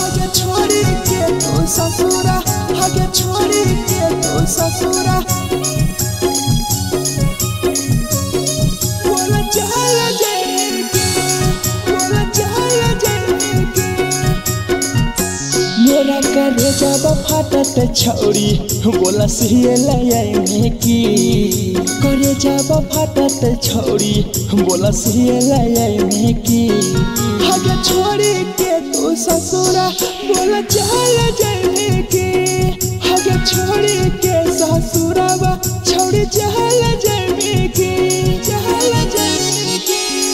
हगे छोड़ी के तू ससुरा, हगे छोड़ी के तू ससुरा। बोला चल जाएगी, बोला चल जाएगी। मोरा करे जब फाटत छौरी बोला सिए लाए की, करे जब फाटत छौरी बोला सिए लाए की। हगे छोड़ी के तू ससुरा, बोला चल जाएगी। हगे छोड़ी के ससुरावा, छोड़ी चल जाएगी, चल जाएगी।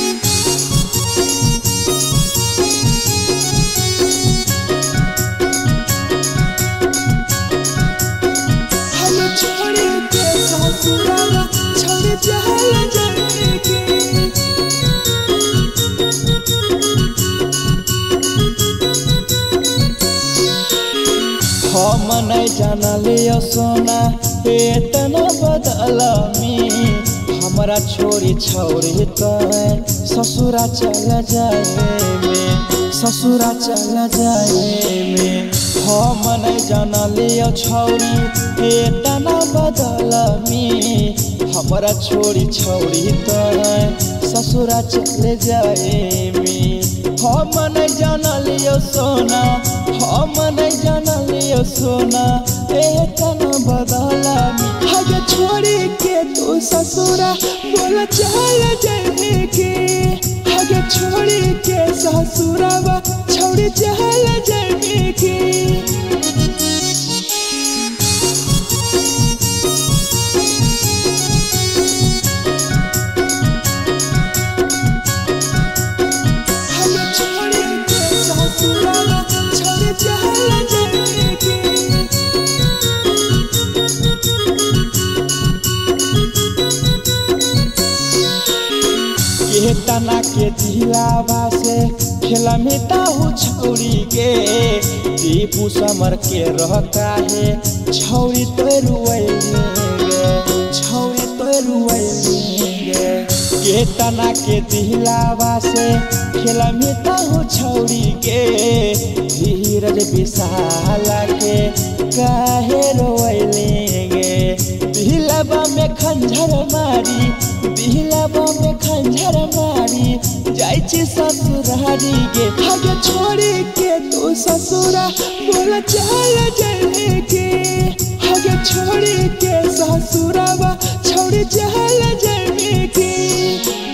हगे छोड़ी के ससुरावा, छोड़ी चल जाएगी। हम नहीं जानले सोना इतना बदलामी, हमारा छोरी छौरी तो ससुरा चल जाए में, ससुरा चल जाए में। हम नहीं जानले छौरी इतना बदलामी, हमारा छोरी छौरी तो ससुरा चल जाए में। हम नहीं जानले सोना, हम नहीं जानले सोना इतना बदलामी। हगे छोड़ी के तू ससुरा, बोला चल जाएगी। हगे छोड़ी के ससुरावा, छोड़ी चल जाएगी। तना के दिलावा से खेला में ताहू छौरी के, दीपू समर के रहता है छौरी तो रुएंगे, छौरी तो रुएंगे। के तना के दिलावा से खेला में ताहू छौरी के, धीरज विशाला के काहे रोएंगे। दिलवा में खंजर मारी, दिलवा में खंजर मारी, जाइछी ससुरारी गे। हगे छोड़ी के तू ससुरा, बोला चल जाएगी। हगे छोड़ी के ससुरावा, छोड़ी चल जाएगी।